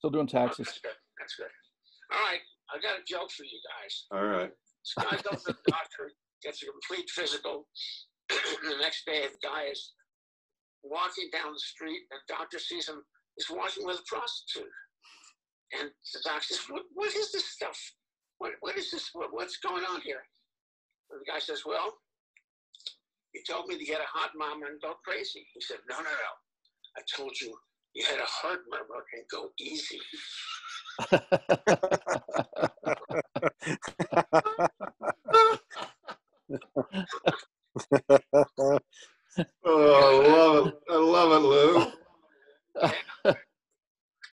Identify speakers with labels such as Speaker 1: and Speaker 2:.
Speaker 1: Still doing taxes.
Speaker 2: That's good. That's good. All right. I got a joke for you guys.
Speaker 3: All right.
Speaker 2: This guy goes to the doctor, gets a complete physical. And the next day, the guy is walking down the street, and the doctor sees him. He's walking with a prostitute. And the doctor says, what is this stuff? What is this? What's going on here? And the guy says, well, you told me to get a hot mama and go crazy. He said, no. I told you you had a heart murmur and go easy.